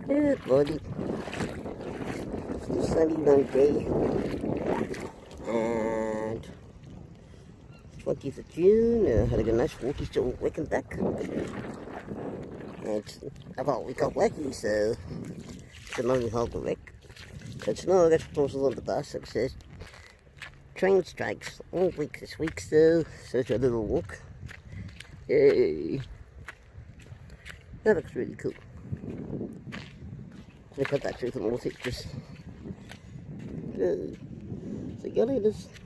Good buddy. It's a sunny long day. And 20th of June, had a nice walkie to Wick and back. And I thought we got lucky, so it's a Mulberry Harbour wreck. It's no, I got proposals on the bus. It says train strikes all week this week, so it's a little walk. Yay! That looks really cool. Let me put that through some more pictures. So, see you later.